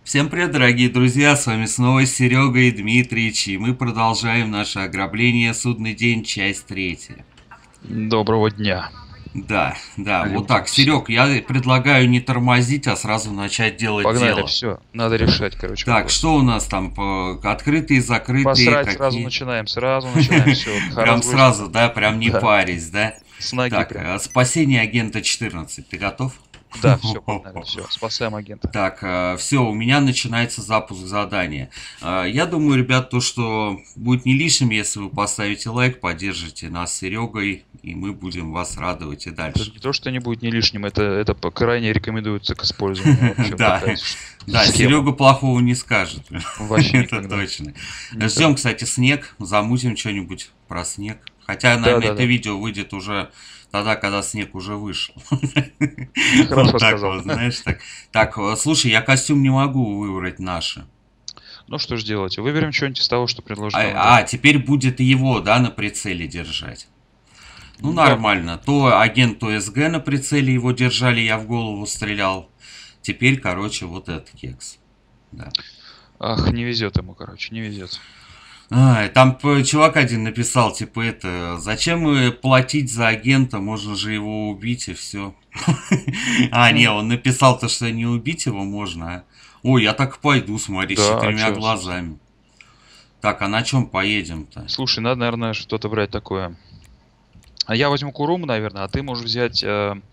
Всем привет, дорогие друзья, с вами снова Серега и Дмитрич, и мы продолжаем наше ограбление «Судный день», часть третья. Доброго дня, Да, да, вот люди так. все. Серег, я предлагаю не тормозить, а сразу начать делать Погнали, дело. все. Надо решать, короче, Так, вопрос. что у нас там, открытые, закрытые, Посрать какие? сразу начинаем, все. Прям Разгрузим. сразу, да, прям не Да, парись, да? с ноги Так, прям. спасение агента 14, ты готов? Да, все, погнали, все. Спасаем агента. Так, все, у меня начинается запуск задания. Я думаю, ребят, то, что будет не лишним, если вы поставите лайк, поддержите нас с Серегой, и мы будем вас радовать и Это дальше. не то, что не будет не лишним, это крайне рекомендуется к использованию. Вообще Да, такая да, схема. Серега плохого не скажет. Вообще Это никогда. точно. Ждем, Никогда. кстати, снег, замутим что-нибудь про снег. Хотя, наверное, это Да-да-да. видео выйдет уже тогда, когда снег уже вышел. Хорошо Вот так сказал. вот, знаешь, так. Так, слушай, я костюм не могу выбрать наши. Ну что ж делать? Выберем что-нибудь из того, что предложит нам игра. Теперь будет его, да, на прицеле держать. Ну, Да. нормально. То агент ОСГ на прицеле его держали, я в голову стрелял. Теперь, короче, вот этот кекс. Да. Ах, не везет ему, короче, не везет. Там чувак один написал, типа, зачем платить за агента, можно же его убить и все. Не, он написал то, что не убить его можно. Ой, я так пойду, смотри, с Да, а четырьмя что, собственно? глазами. Так, а на чем поедем-то? Слушай, надо, наверное, что-то брать такое. А я возьму Куруму, наверное, а ты можешь взять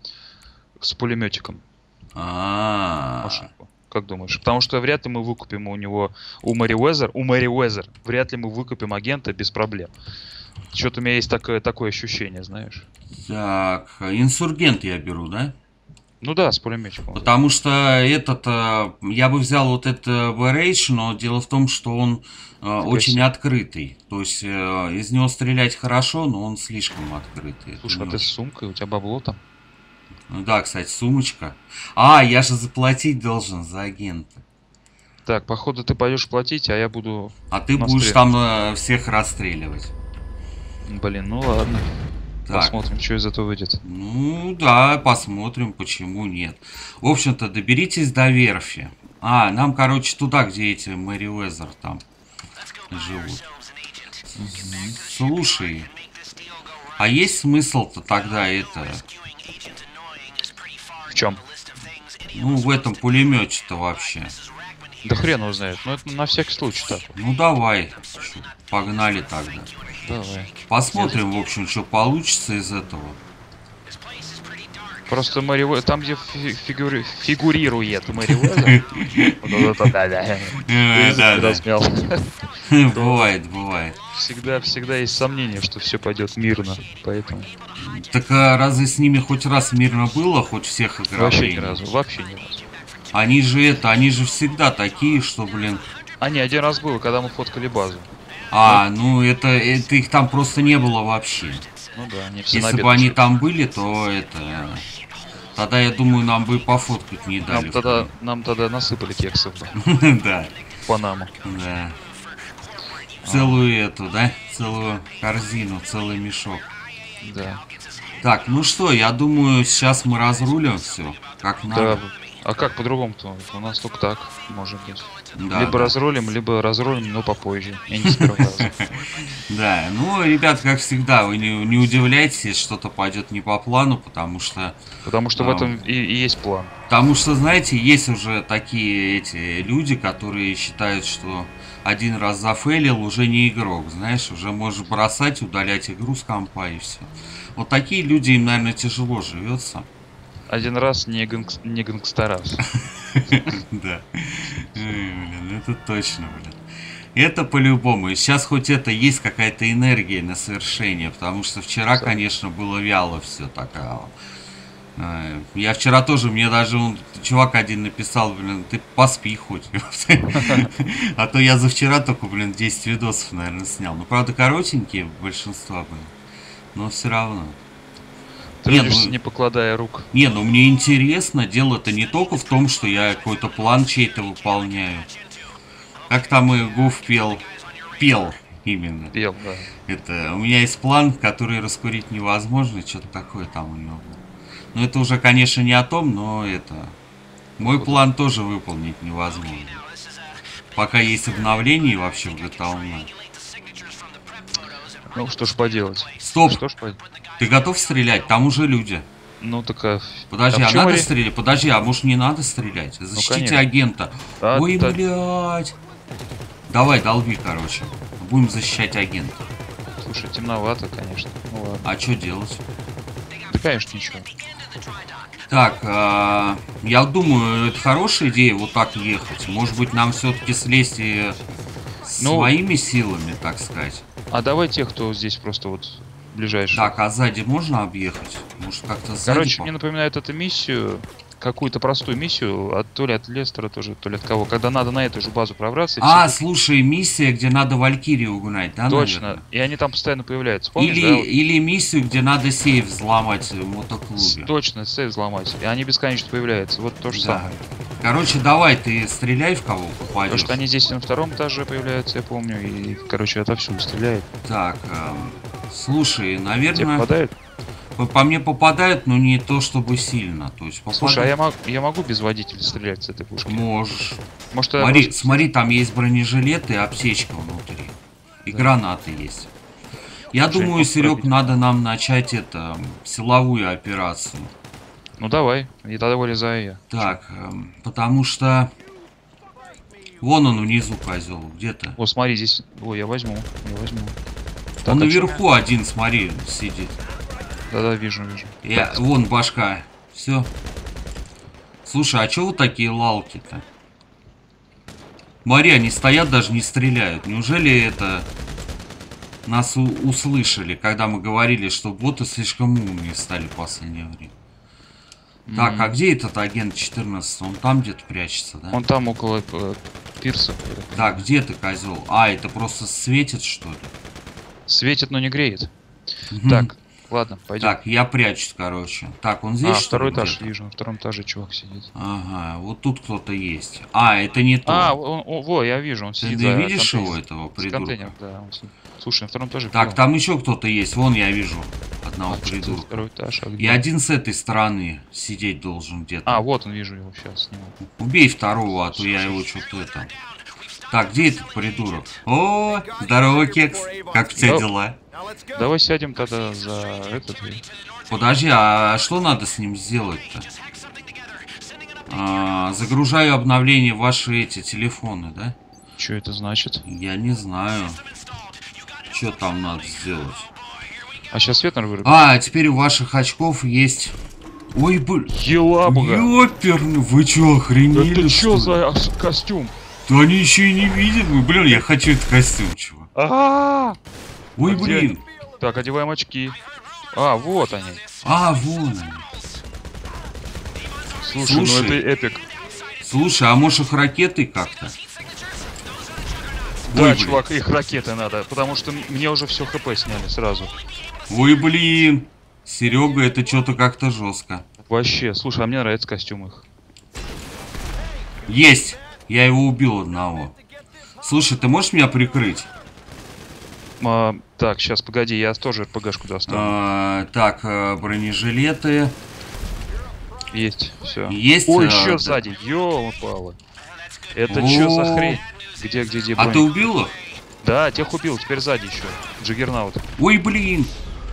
с пулеметиком А, машинку. Как думаешь? Потому что вряд ли мы выкупим у него, у Мэри Уэзер, вряд ли мы выкупим агента без проблем. Что-то у меня есть такое ощущение, знаешь. так, инсургент я беру, да? Ну да, с пулеметчиком. Вот. Потому что я бы взял вот этот Barrage, но дело в том, что он очень Фигаси. открытый. То есть из него стрелять хорошо, но он слишком открытый. Это Слушай, не а ты с очень. сумкой, у тебя бабло там? Ну да, кстати, сумочка. Я же заплатить должен за агента. Так, походу ты пойдешь платить, а я буду А ты будешь там настреливать. всех расстреливать. Блин, ну ладно. Так, Посмотрим, что из этого выйдет. ну да, посмотрим, почему нет. В общем-то, доберитесь до верфи. Нам, короче, туда, где эти Мэри Уэзер там живут. Мгм. Слушай, а есть смысл-то тогда В чем? ну, в этом пулемете-то вообще? Да хрен его знает. Ну это на всякий случай так вот. Ну, давай, чё, погнали тогда. Давай. Я Посмотрим, в общем, что получится из этого. просто там, где фигурирует Мэри Уэзер, вот это да. Ты язык Да, не да. размял. То Бывает, бывает. всегда есть сомнение, что все пойдет мирно. Поэтому Так разве с ними хоть раз мирно было, хоть всех вообще ни ограблений? разу, вообще ни разу. Они же всегда такие, что, блин. А не, один раз было, когда мы фоткали базу. Но Ну это их там просто не было вообще. ну да, они все на Если обед бы они ушли. там были, то тогда, я думаю, нам бы пофоткать не Нам дали тогда, впрямь. нам тогда насыпали кексов бы Да, в Панаму. да. А, Целую да? Целую корзину, целый мешок. да. Так, ну что, я думаю, сейчас мы разрулим все, как Да, надо. а как по-другому-то? У нас только так может быть. Да, да. Либо разрулим, но попозже. И не с первого раза. Да, ну, ребят, как всегда, вы не удивляйтесь, если что-то пойдет не по плану, Потому что в ам, этом и есть план. потому что, знаете, есть уже такие эти люди, которые считают, что один раз зафейлил, уже не игрок, знаешь, уже можешь бросать, удалять игру с компа и все. Вот такие люди, им, наверное, тяжело живется. Один раз не гангстерас. Да. Блин, это точно, блин. Это по-любому. И сейчас хоть это есть какая-то энергия на совершение, потому что вчера, Абсолютно. конечно, было вяло все так. Я вчера тоже, мне даже чувак один написал, блин, ты поспи хоть. А то я за вчера только, блин, 10 видосов, наверное, снял. Ну, правда, коротенькие большинство были, но все равно. Не, Трудишься, ну, не покладая рук. ну мне интересно, дело-то не только в том, что я какой-то план чей-то выполняю. Как там и Гуф пел именно. Пел, да. У меня есть план, который раскурить невозможно, что-то такое там у него было. Ну, это уже, конечно, не о том, но Мой Вот. план тоже выполнить невозможно. Пока есть обновление вообще в GTA Online. Ну, что ж поделать. Стоп! Что ж поделать. Ты готов стрелять? Там уже люди. Ну, так... А Подожди, в а чём надо ори- стрелять? Подожди, а может не надо стрелять? Защитите конечно. агента. А, Ой, да. блядь. Давай, долби, короче. Будем защищать агента. Слушай, темновато, конечно. Ну ладно. А что делать? Да, конечно, ничего. Так, я думаю, это хорошая идея вот так ехать. Может быть, нам все-таки слезть и Ну, своими силами, так сказать. А давай тех, кто здесь просто вот ближайший. Так, а сзади можно объехать? Может, как-то сзади... Короче, мне напоминает эту миссию, какую-то простую миссию, то ли от Лестера тоже, то ли от кого. Когда надо на эту же базу пробраться. И А, все... слушай, миссия, где надо Валькирию угнать, да, Точно. наверное? И они там постоянно появляются. Помнишь, Или, да? Вот или миссию, где надо сейф взломать в мотоклубе. Точно, сейф взломать. И они бесконечно появляются. Вот то же Да. самое. Короче, давай, ты стреляй в кого Потому попадешь. что они здесь на втором этаже появляются, я помню. И, короче, отовсюду стреляют. Так, слушай, Тебе наверное, попадает? по мне попадают, но не то чтобы сильно. То есть Слушай, а попадают. я могу без водителя стрелять с этой пушки? Можешь. Может, я Смотри, просто- смотри, там есть бронежилет и аптечка внутри. И Да. гранаты есть. Я Слушай, думаю, может Серег, пробить. надо нам начать это силовую операцию. Ну давай, и тогда вылезаю я. Так, потому что вон он внизу, козел, где-то. О, смотри, здесь... Ой, я возьму. Так, Он а чё? наверху один, смотри, сидит. Да-да, вижу. Вон башка. Все. Слушай, а чё вы такие лалки-то? Смотри, они стоят, даже не стреляют. Неужели это нас услышали, когда мы говорили, что боты слишком умные стали в последнее время? Так, а где этот агент 14? Он там где-то прячется, да? Он там около пирса. Так, где ты, козел? А, это просто светит, что ли? Светит, но не греет. Мгм. Так, ладно, пойдем. Так, я прячусь, короче. Так, он здесь, что второй ли, этаж где-то? вижу. На втором этаже чувак сидит. Ага, вот тут кто-то есть. А, это не то. Во, я вижу, он Ты сидит не за видишь контейнер. его, этого С придурка? контейнером, да. Он сидит. Слушай, на втором этаже Так, пиво. там еще кто-то есть. Вон я вижу одного Значит, придурка. второй этаж, а И где? один с этой стороны сидеть должен где-то. А, вот он, вижу его, сейчас сниму. Убей второго, а то я его что-то это... Так, где этот придурок? О, здорово, Кекс. Как у тебя Да. дела? Давай сядем тогда за этот. Подожди, а что надо с ним сделать-то? Загружаю обновление в ваши эти телефоны, да? Что это значит? Я не знаю. Что там надо сделать? А сейчас свет, наверное, А, теперь у ваших очков есть... Ой, блин. Елабуга! Ёперный, вы чё, охренели? Это что что ли? за костюм? Да они еще и не видят. Ну, блин, я хочу этот костюм, чувак. А! Ой, А где блин. Так, одеваем очки. А, вот они. А, вон они. Слушай, ну Слушай. это эпик. Слушай, а может их ракетой как-то? Да, Ой, блин. чувак, их ракеты надо, потому что мне уже все хп сняли сразу. Ой, блин. Серега, это что-то как-то жестко. Вообще, слушай, а мне нравится костюм их. Есть. Я его убил одного. Слушай, ты можешь меня прикрыть? Так, сейчас, погоди, я тоже РПГшку достану. Так, бронежилеты. Есть, все. Есть. Ой, да. еще сзади, ёлы-палы. Это что за О. хрень? Где А броня? ты убил их? Да, тех убил, теперь сзади еще. Джиггернаут. Ой, блин.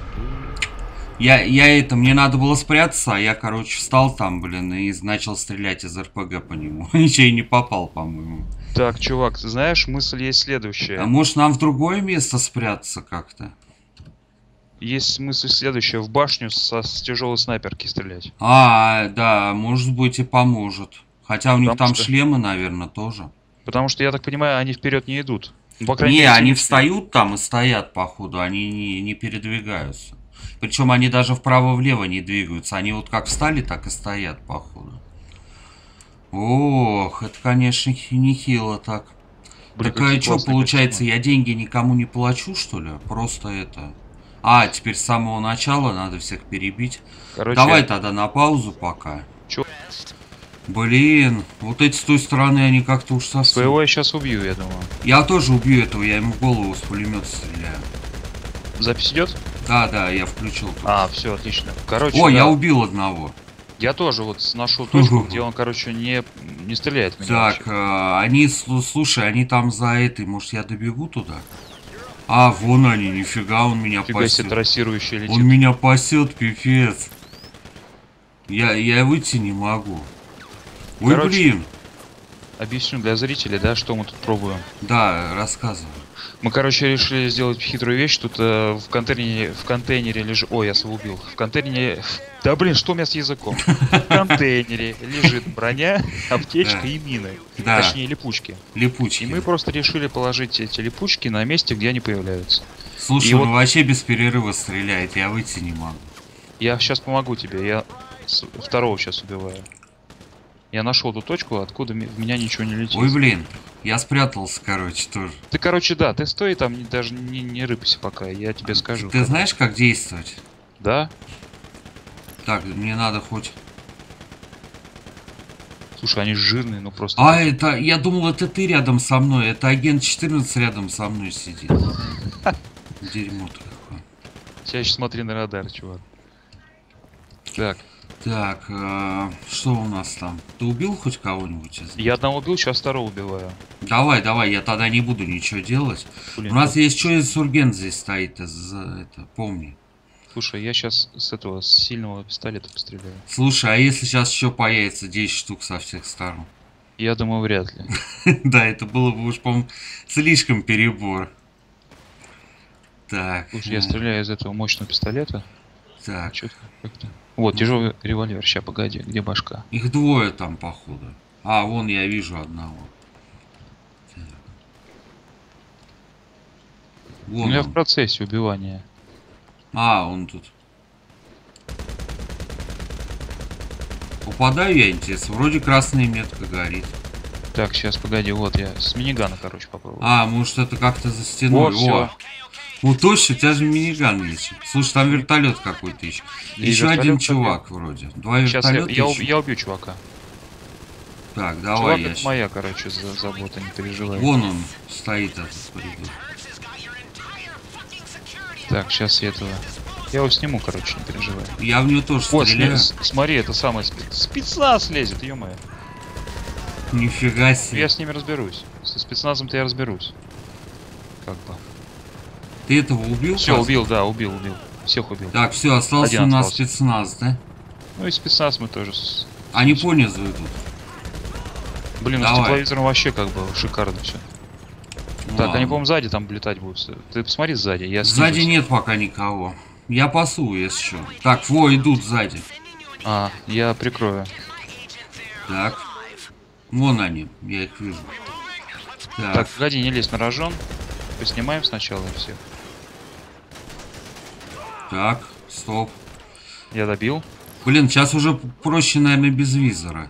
Мне надо было спрятаться, а я, короче, встал там, блин, и начал стрелять из РПГ по нему. Ничего и не попал, по-моему. Так, чувак, ты знаешь, мысль есть следующая. А может нам в другое место спрятаться как-то? Есть мысль следующая. В башню с тяжелой снайперки стрелять. А, да, может быть и поможет. Хотя у них Потому там что- шлемы, наверное, тоже. Потому что, я так понимаю, они вперед не идут. Ну, по крайней Не, мере, они синий- встают там и стоят, походу, они не передвигаются. Причем они даже вправо-влево не двигаются. Они вот как встали, так и стоят, походу. Ох, это, конечно, нехило так. Блин, Так, какие что, классные получается, костюмы. я деньги никому не плачу, что ли? Просто это... А, теперь с самого начала надо всех перебить. Короче, Давай тогда на паузу пока. Чё? Блин, вот эти с той стороны, они как-то уж совсем... своего я сейчас убью, я думаю. Я тоже убью этого, я ему в голову с пулемета стреляю. Запись идет? Да, я включил. А, все, отлично. Короче, О, да. я убил одного. Я тоже вот нашел точку, где он, короче, не стреляет в меня Так, вообще. они, слушай, они там за этой, может я добегу туда? А, вон они, нифига, он меня Фига себе пасет. трассирующий летит. Он меня пасет, пипец. Я выйти не могу. Ой, Короче, блин. Объясню для зрителей, да, что мы тут пробуем. Да, рассказывай. Мы, короче, решили сделать хитрую вещь. Тут в контейнере лежит... Ой, я себя убил. В контейнере... Да блин, что у меня с языком? В контейнере лежит броня, аптечка Да. и мины. Да. Точнее, липучки. Липучки. И мы просто решили положить эти липучки на месте, где они появляются. Слушай, И он вот- вообще без перерыва стреляет, я выйти не могу. Я сейчас помогу тебе. Я второго сейчас убиваю. Я нашел ту точку, откуда в меня ничего не летит. Ой, блин, я спрятался, короче, тоже. Ты, короче, да, ты стой там, даже не рыпайся пока, я тебе скажу. Ты знаешь, как действовать? Да? Так, мне надо хоть... Слушай, они жирные, ну просто... А, это... Я думал, это ты рядом со мной. Это агент 14 рядом со мной сидит. Дерьмо-то какое. Чаще смотри на радар, чувак. Так, Так, что у нас там? Ты убил хоть кого-нибудь из них? я одного убил, сейчас второго убиваю. Давай, давай, я тогда не буду ничего делать. Блин, У нас ну, есть инсургент здесь стоит, это, помни. слушай, я сейчас с этого, с сильного пистолета постреляю. Слушай, а если сейчас еще появится 10 штук со всех сторон? Я думаю, вряд ли. Да, это было бы уж, по-моему, слишком перебор. Так. Слушай, я стреляю из этого мощного пистолета. Так. Чё-то как-то... Вот, тяжелый револьвер, ща, погоди, где башка? Их двое там, походу. А, вон я вижу одного. Так. Вон Ну, я в он. процессе убивания. А, он тут. Попадаю я, интересно. Вроде красная метка горит. Так, сейчас, погоди, вот я с минигана, короче, попробую. А, может это как-то за стеной. О, всё. Вот точно, у тебя же миниган есть. Слушай, там вертолет какой-то еще. И Еще вертолет один такой. чувак вроде. Два Сейчас вертолета я еще. убью чувака. Так, давай Чувак, я это щас- моя, короче, забота, не переживай. Вон он стоит, этот придурок. Так, сейчас я этого... Я его сниму, короче, не переживай. Я в него тоже Вот, стреляю. смотри, это самый спецназ лезет, ё-моё. Нифига себе. Я с ними разберусь. Со спецназом-то я разберусь. Как бы. Ты этого убил? Все, Каз? убил, да, убил. Всех убил. Так, все, остался Один у нас остался. спецназ, да? Ну и спецназ мы тоже... Они понизу идут. Блин, ну с Давай. тепловизором вообще как бы шикарно все. Ну Так, они, ладно. по-моему, сзади там летать будут. Ты посмотри сзади, я Сзади снижусь. нет пока никого. Я пасу, если что. Так, во, идут сзади. А, я прикрою. Так. Вон они, я их вижу. Так, Так, погоди, не лезь на рожон. Поснимаем сначала всех. так, стоп. Я добил. Блин, сейчас уже проще, наверное, без визора.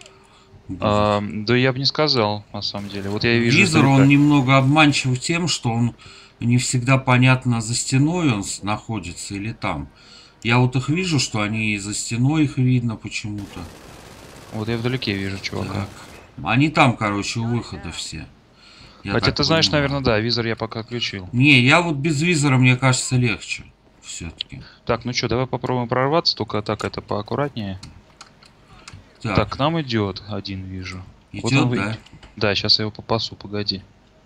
Да я бы не сказал, на самом деле. Вот я вижу... Визор, издалека. он немного обманчив тем, что он не всегда понятно, за стеной он находится или там. Я вот их вижу, что они за стеной их видно почему-то. Вот я вдалеке вижу чувака. Так. Они там, короче, у выхода все. Я Хотя так ты знаешь, понимаю. наверное, да, визор я пока включил. Не, я вот без визора, мне кажется, легче. Все-таки. Так, ну что, давай попробуем прорваться, только так это поаккуратнее. Так, Так, к нам идет один, вижу. идет, вот он да? Да, сейчас я его попасу, погоди.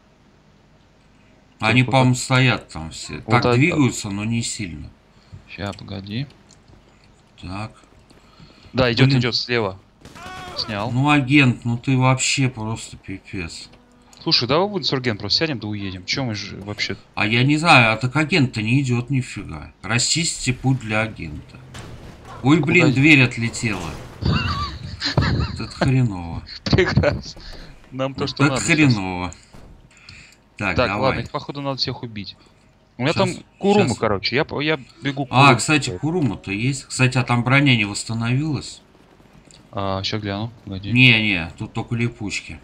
Они, вот по-моему, стоят там все. вот Так, двигаются, но не сильно. Сейчас, погоди. Так. Да, идет, Блин. идет слева. Снял. Ну, агент, ну ты вообще просто пипец. Слушай, давай будет Сурген, просто сядем да уедем. Чем мы же вообще... А я не знаю, а так агент-то не идет нифига. Расчистите путь для агента. Ой, блин, Погоди. дверь отлетела. Это хреново. Прекрасно. Нам то, что Это надо. хреново. Так, Так, давай. ладно, их походу надо всех убить. У меня Щас, там Курума, щас. короче. Я бегу к А, Куруму. кстати, Курума-то есть. Кстати, а там броня не восстановилась? Сейчас гляну, погоди. Не, тут только липучки.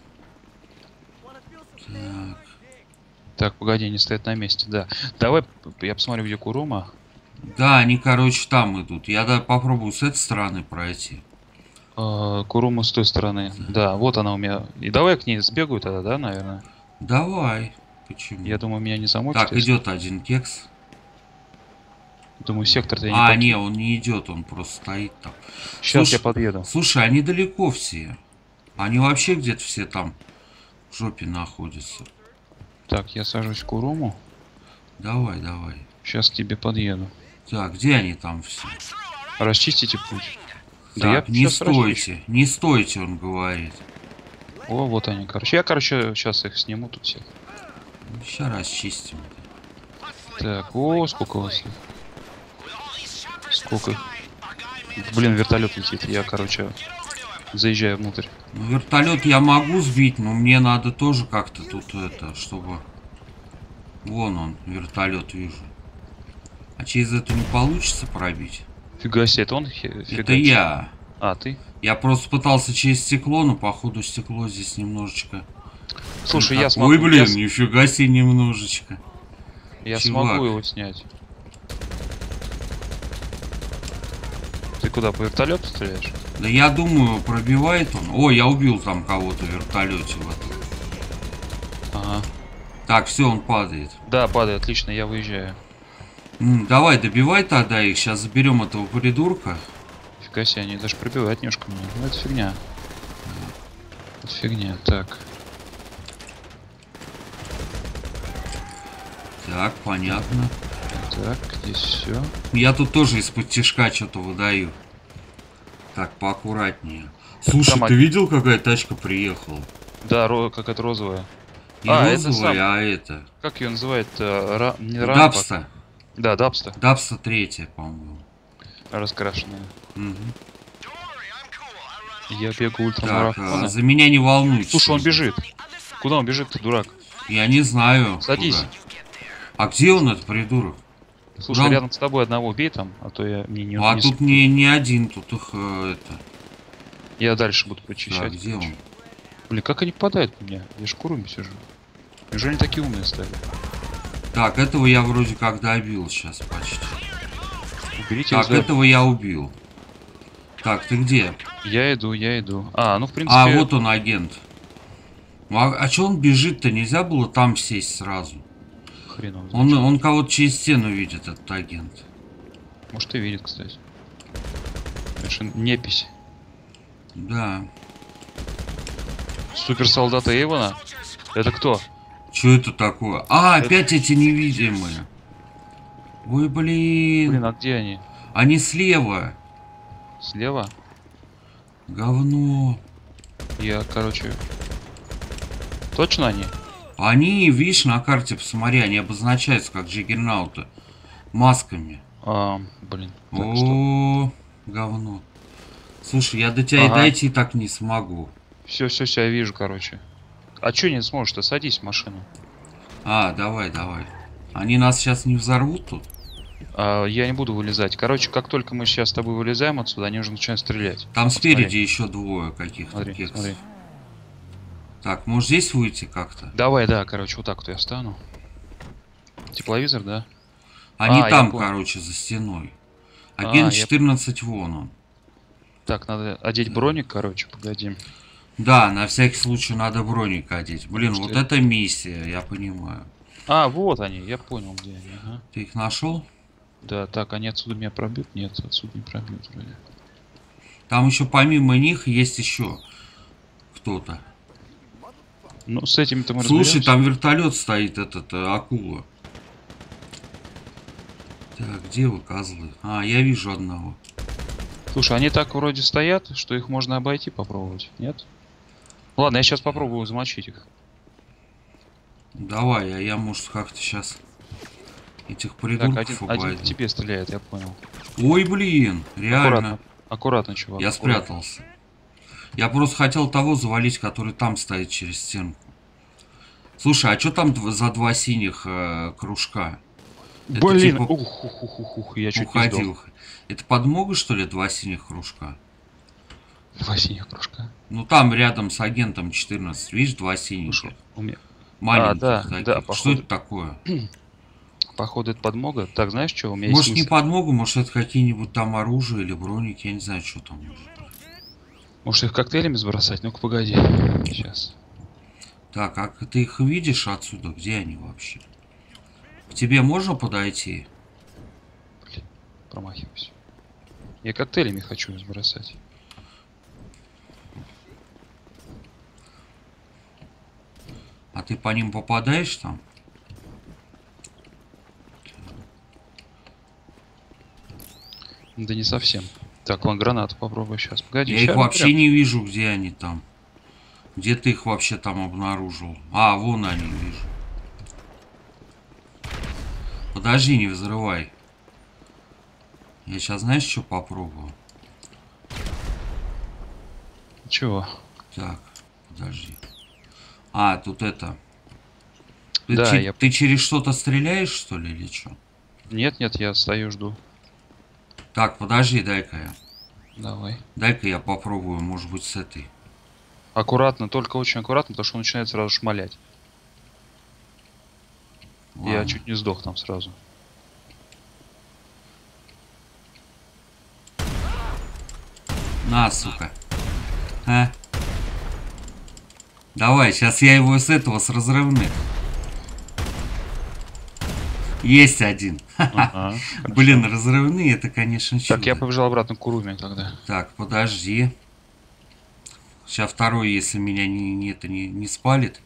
Так. Так, погоди, они стоят на месте, да. Давай я посмотрю, где Курума. Да, они, короче, там идут. Я попробую с этой стороны пройти. Курума с той стороны. Да, вот она у меня. И давай я к ней сбегаю тогда, да, наверное? Давай. Почему? Я думаю, меня не замочит. Так, если- идет один кекс. Думаю, сектор-то я не А, покину. не, он не идет, он просто стоит там. Сейчас я подъеду. Слушай, они далеко все. Они вообще где-то все там в жопе находятся. Так, я сажусь в Куруму. Давай, давай. Сейчас к тебе подъеду. Так, где они там все? Расчистите путь. Так, не щас расчищу. стойте, не стойте, он говорит. О, вот они, короче. Я, короче, сейчас их сниму тут всех. Сейчас расчистим. Так, о, сколько вас. Сколько их. Блин, вертолет летит. Я, короче, заезжаю внутрь. Ну, вертолет я могу сбить, но мне надо тоже как-то тут это, чтобы... Вон он, вертолет вижу. А через это не получится пробить? Фига себе, это он Это я. А, ты? Я просто пытался через стекло, но походу стекло здесь немножечко... Слушай, не я так. смогу. Ой, блин, нифига себе немножечко. Я Чувак. смогу его снять. Ты куда, по вертолету стреляешь? Да я думаю, пробивает он. О, я убил там кого-то в вертолете. Вот. Ага. Так, все, он падает. Да, падает, отлично, я выезжаю. Давай, добивай тогда их. Сейчас заберем этого придурка. Фига себе, они даже пробивают немножко меня. Ну это фигня. Это фигня, так. Так, понятно. Так, здесь все. Я тут тоже из-под тишка что-то выдаю. Так, поаккуратнее. Слушай, там ты видел, какая тачка приехала? Да, какая-то розовая. Не это розовая, сам. а это. Как ее называют? Не рампа. Дабста. Да, Дабста. Дабста 3, по-моему. Раскрашенная. Угу. Я бегу Так, ультрамарафона. за меня не волнуйтесь. Слушай, он бежит. Куда он бежит, ты дурак? Я не знаю. Садись. Куда. А где он, этот придурок? Слушай, Куда он? рядом с тобой одного убей там, а то я мне не... Ну, а не тут не один, тут их это. Я дальше буду Так, прочищать. где короче. он? Блин, как они попадают в меня? Я ж в Куруме сижу. Неужели они такие умные стали? Так, этого я вроде как добил сейчас почти. Уберите Так, их. этого я убил. Так, ты где? Я иду. А, ну в принципе... А, вот он, агент. Ну, а чё он бежит-то? Нельзя было там сесть сразу? Хрен его знает. Он кого-то через стену видит, этот агент. Может и видит, кстати. Конечно, непись. Да. Суперсолдата Эйвона? Это кто? Чё это такое? А, опять эти невидимые. Ой, блин. Блин, а где они? Они слева. Слева? Говно. Я, короче... Точно они? Они, видишь, на карте, посмотри, они обозначаются как джиггернауты. Масками. Блин. Так, что? О, говно. Слушай, я до тебя и дойти так не смогу. Все, я вижу, короче. А чё не сможешь-то? Садись в машину. А, давай. Они нас сейчас не взорвут тут? Я не буду вылезать. Короче, как только мы сейчас с тобой вылезаем отсюда, они уже начинают стрелять. Там Вот спереди смотри. еще двое каких-то Смотри, кексов. смотри. Так, может здесь выйти как-то? Давай, да, короче, вот так вот я встану. Тепловизор, да? Они я там, понял. короче, за стеной. Агент 14 вон он. Так, надо одеть броник, короче, погоди. Да, на всякий случай надо броник одеть. Блин, Что вот это? это миссия, я понимаю. Вот они, я понял, где они. Ага. Ты их нашел? Да, так, они отсюда меня пробьют? Нет, отсюда не пробьют вроде. Там еще помимо них есть еще кто-то. Ну, с этими-то мы Слушай, разберемся. там вертолет стоит, акула. Так, где вы, козлы? А, я вижу одного. Слушай, они так вроде стоят, что их можно обойти, попробовать, нет? Ладно, я сейчас попробую замочить их. Давай, а я, может, как-то сейчас этих Так, придурков один обойду. тебе стреляет, я понял. Ой, блин, реально. Аккуратно, чувак. Я аккуратно. спрятался. Я просто хотел того завалить, который там стоит через стенку. Слушай, а что там за два синих кружка? Это Блин, типа ух, я чуть не уходил. сдох. Это подмога, что ли, два синих кружка? Два синих кружка. Ну там рядом с агентом 14, видишь, два синих. Слушай, у меня... Маленьких да, таких. да, Что походу. это такое? Походу это подмога. Так, знаешь что, у меня Может есть не мысль. подмога, может это какие-нибудь там оружие или броники, я не знаю, что там может быть. Может их коктейлями сбросать? Ну-ка, погоди. Сейчас. Так, а ты их видишь отсюда? Где они вообще? К тебе можно подойти? промахиваюсь. Я коктейлями хочу сбросать. А ты по ним попадаешь там? Да не совсем. Так, вон гранату попробую сейчас. Погоди, Я их ща вообще прям. не вижу, где они там. Где ты их вообще там обнаружил? А, вон они, вижу. Подожди, не взрывай. Я сейчас, знаешь, что попробую? Чего? Так, подожди. А, тут это. Да, Ты через что-то стреляешь, что ли, или что? Нет, нет, я стою, жду. Так, подожди, дай-ка я. Давай. Дай-ка я попробую, может быть, с этой. Аккуратно, только очень аккуратно, потому что он начинает сразу шмалять. Я Ладно. чуть не сдох там сразу. На, сука. А? Давай, сейчас я его с этого, с разрывных. Есть один. Ага, Блин, разрывные, это, конечно, чудо. так, я побежал обратно к Куруме тогда. Так, подожди. Сейчас второй, если меня не спалит.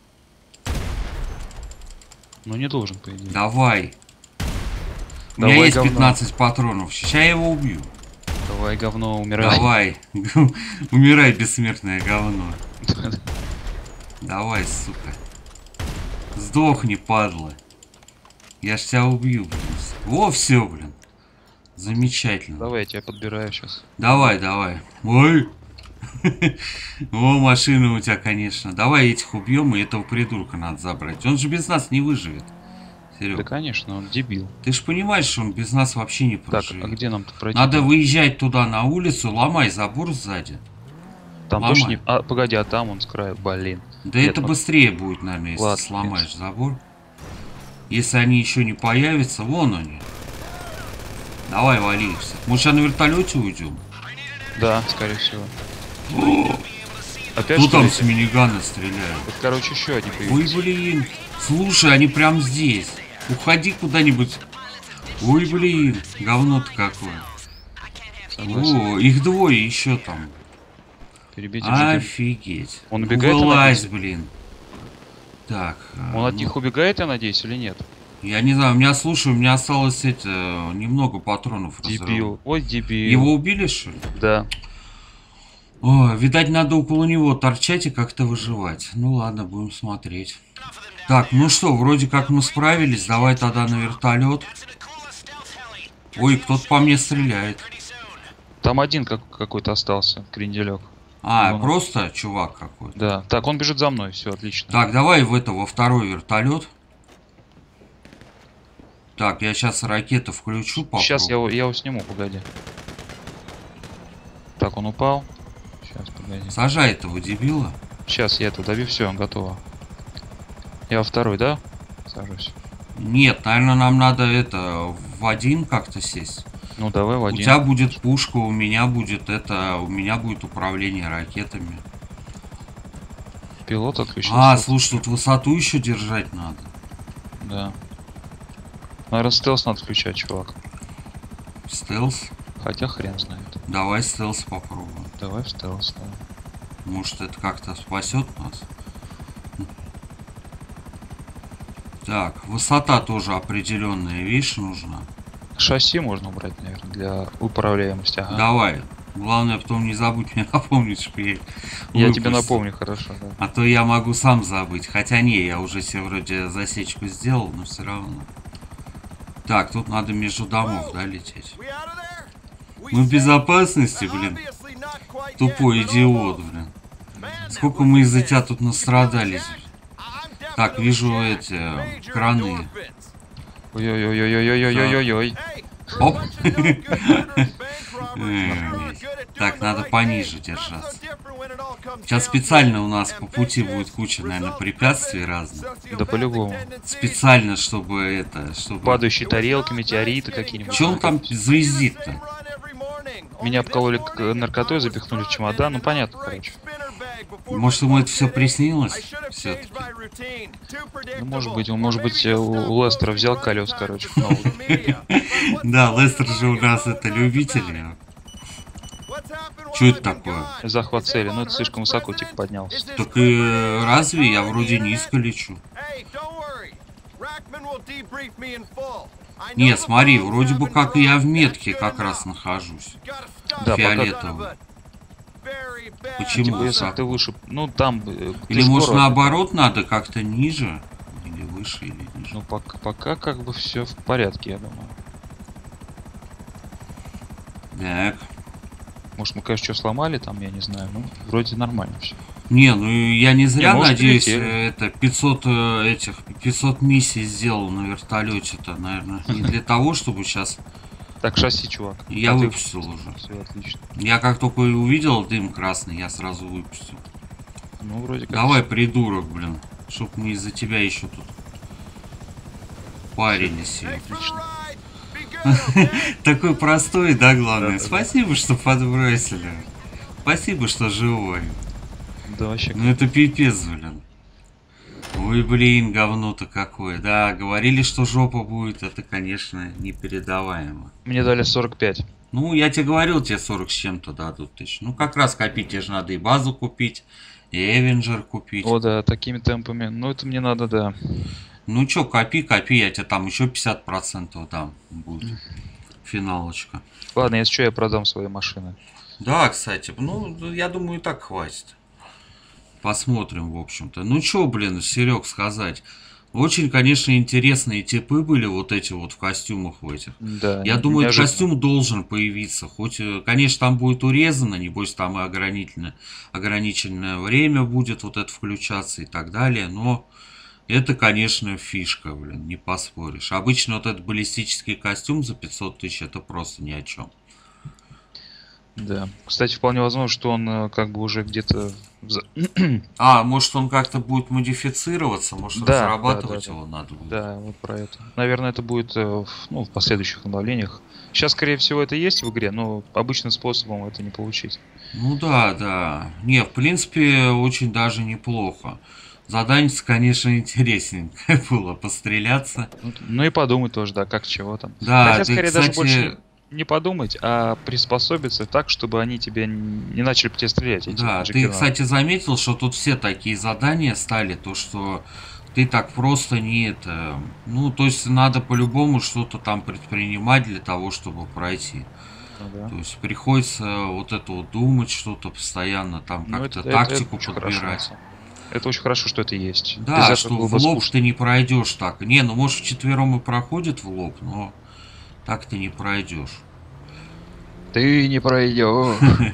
Ну не должен, по идее. Давай. У Давай, меня есть говно. 15 патронов. Сейчас я его убью. Давай, говно, умирай. Давай. Умирай, бессмертное говно. Давай, сука. Сдохни, падла. Я ж тебя убью, блин. О, все, блин. Замечательно. Давай, я тебя подбираю сейчас. Давай, давай. Ой. О, машина у тебя, конечно. Давай этих убьем, и этого придурка надо забрать. Он же без нас не выживет. Да, Серега, конечно, он дебил. ты же понимаешь, что он без нас вообще не Так, проживет. а где нам-то пройти? Надо выезжать туда на улицу, ломай забор сзади. Там ломай. точно не... А, погоди, а там он с края, блин. Да Нет, это ну- быстрее будет, наверное, если Ладно, сломаешь забор. Если они еще не появятся, вон они. Давай, вали их всех. Мы сейчас на вертолете уйдем. Да, скорее всего. Опять Кто что там ли? с минигана стреляют? Вот, короче, еще одни Ой, появились. блин. Слушай, они прям здесь. Уходи куда-нибудь. Ой, блин. Говно-то какое. Согласен. О, их двое еще там. Перебить их, забей. Офигеть. Он убегает, я Вылазь, надеюсь? блин. Так. Он от них убегает, я надеюсь, или нет? Я не знаю, у меня, слушай, у меня осталось немного патронов. Дебил. Ой, дебил. Его убили, что ли? Да. О, видать, надо около него торчать и как-то выживать. Ну ладно, будем смотреть. Так, ну что, вроде как мы справились. Давай тогда на вертолет. Ой, кто-то по мне стреляет. Там один какой-то остался, кренделек. А, Ну. просто чувак какой-то. Да. Так, он бежит за мной, все, отлично. Так, давай во второй вертолет. Так, я сейчас ракету включу. Сейчас попробую. я его сниму, погоди. Так, он упал. Сейчас, погоди. Сажай этого дебила. Сейчас я это добью, все, он готово. Я во второй, да? Сажусь. Нет, наверное, нам надо это в один как-то сесть. Ну давай в У один. тебя будет пушка, у меня будет управление ракетами. Пилот отключился. А, слушай, тут высоту еще держать надо. Да. Наверное, стелс надо включать, чувак. Стелс? Хотя хрен знает. Давай стелс попробуем. Давай в стелс, да. Может, это как-то спасет нас? Так, высота тоже определенная, видишь, нужна. Шасси можно убрать, наверное, для управляемости. Ага. Давай. Главное, потом не забудь мне напомнить, что я Я тебе выпустил. напомню, хорошо, да. А то я могу сам забыть. Хотя не, я уже себе вроде засечку сделал, но все равно. Так, тут надо между домов, да, лететь. Мы в безопасности, блин. Тупой идиот, блин. Сколько мы из-за тебя тут настрадались. Так, вижу эти краны. Ой-ой-ой-ой-ой-ой-ой-ой-ой-ой. Оп. Так, надо пониже держаться. Сейчас специально у нас по пути будет куча, наверное, препятствий разных. Да по-любому. Специально, чтобы чтобы... Падающие тарелки, метеориты какие-нибудь. Че он там звездит-то? Меня обкололи наркотой, запихнули в чемодан. Ну понятно, короче. Может, ему это все приснилось? Все-таки. Ну, может быть, у Лестера взял колес, короче, новый. Да, Лестер же у нас это любители. Что это такое? Захват цели, но это слишком высоко, типа, поднялся. Так и разве я вроде низко лечу? Не, смотри, вроде бы как и я в метке как раз нахожусь. Да, Фиолетовый. Почему? Типа, если Так? ты выше, ну там... Или может наоборот надо как-то ниже? Или выше, или ниже? Ну, пока как бы все в порядке, я думаю. Так. Может, мы, конечно, что сломали там, я не знаю. Ну, вроде нормально все. Не, ну я не зря, может, надеюсь, прилетели. это 500 миссий сделал на вертолете-то, наверное, не для того, чтобы сейчас Так, шасси, чувак. я выпустил уже. Все отлично. Я как только увидел дым красный, я сразу выпустил. Ну, вроде как. Давай, придурок, блин, чтоб не из-за тебя еще тут парились. Отлично. Такой простой, да, главное. Да-да-да. Спасибо, что подбросили. Спасибо, что живой. Да, вообще. Ну это пипец, блин. Ой, блин, говно-то какое. Да, говорили, что жопа будет. Это, конечно, непередаваемо. Мне дали 45. Ну, я тебе говорил, тебе 40 с чем-то дадут тысяч. Ну, как раз копить, тебе же надо и базу купить, и Эвенджер купить. О, да, такими темпами. Ну, это мне надо, да. Ну, чё, копи, я тебе там еще 50% дам. Будет финалочка. Ладно, если что, я продам свои машины. Да, кстати, ну, я думаю, и так хватит. Посмотрим, в общем-то. Ну, чё, блин, Серег, сказать. Очень, конечно, интересные типы были вот эти вот в костюмах в этих. Да. Я думаю, этот неожиданно. костюм должен появиться. Хоть, конечно, там будет урезано, небось там и ограниченное время будет вот это включаться и так далее. Но это, конечно, фишка, блин, не поспоришь. Обычно вот этот баллистический костюм за 500 тысяч, это просто ни о чем. Да. Кстати, вполне возможно, что он как бы уже где-то... А, может он как-то будет модифицироваться, может Да, разрабатывать да. его надо будет. Да, вот про это. Наверное, это будет в последующих обновлениях. Сейчас, скорее всего, это есть в игре, но обычным способом это не получить. Ну да, да. Не, в принципе, очень даже неплохо. Задание, конечно, интересненькое было постреляться. Ну и подумать тоже, да, как чего там. Да, Хотя, ты, скорее, даже кстати, больше не подумать, а приспособиться так, чтобы они тебе не начали по тебе стрелять. Эти да, ты, джиггернауты. кстати, заметил, что тут все такие задания стали, то что ты так просто не это... Ну, то есть надо по-любому что-то там предпринимать для того, чтобы пройти. Ну да. То есть приходится вот это вот думать что-то постоянно, там Ну, как-то это тактику очень хорошо, на подбирать. самом деле. Это очень хорошо, что это есть. Без Да, этого что было в бы лоб скучно. ты не пройдешь так. Не, ну может вчетвером и проходит в лоб, но так ты не пройдешь. Ты не пройдешь.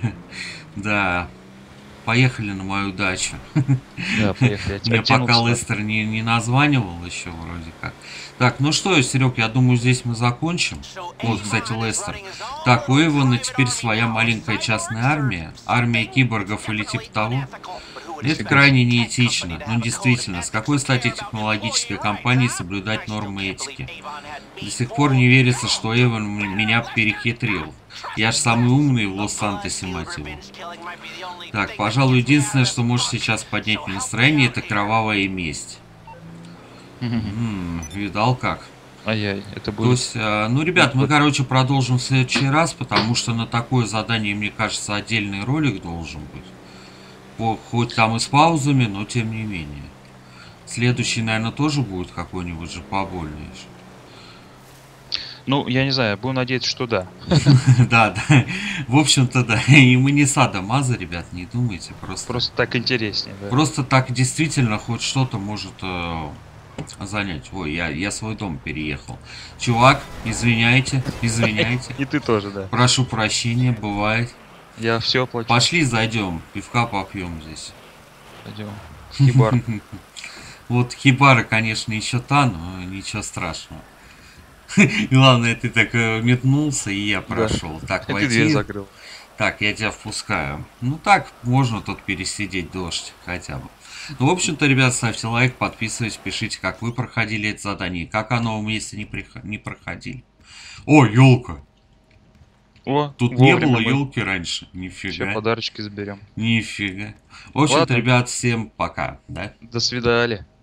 Да, поехали на мою дачу. Да, поехали. Мне пока Оттянуться. Лестер не названивал еще вроде как. Так, ну что, Серег, я думаю, здесь мы закончим. Вот, кстати, Лестер. Так, у Эвана теперь своя маленькая частная армия. Армия киборгов или типа того. Это крайне неэтично. Ну, действительно, с какой стати технологической компании соблюдать нормы этики? До сих пор не верится, что Эван меня перехитрил. Я ж самый умный в Лос-Сантосе, мать его. Так, пожалуй, единственное, что может сейчас поднять мне настроение, это кровавая месть. Видал как? Ай-яй, это То будет... есть, ну, ребят, мы, короче, продолжим в следующий раз, потому что на такое задание, мне кажется, отдельный ролик должен быть. Хоть там и с паузами, но тем не менее. Следующий, наверное, тоже будет какой-нибудь же побольнее. Ну, я не знаю, будем надеяться, что да. Да, да. В общем-то, да. И мы не садомаза, ребят, не думайте. Просто так интереснее, да. Просто так действительно хоть что-то может занять. Ой, я свой дом переехал. Чувак, извиняйте. И ты тоже, да. Прошу прощения, бывает. Я все оплачу. Пошли зайдем, пивка попьем здесь. Пойдем. Хибар. Вот хибара, конечно, еще та, но ничего страшного. Главное, ты так метнулся, и я прошел. Так, И ты дверь войти. закрыл. Так, я тебя впускаю. Ну так, можно тут пересидеть дождь хотя бы. Ну, в общем-то, ребят, ставьте лайк, подписывайтесь, пишите, как вы проходили это задание, как оно вместе не проходили. О, елка! О, Тут не вовремя было мы елки раньше. все Нифига. подарочки заберем. Нифига. В общем-то, Ладно. ребят, всем пока, да? До свидания.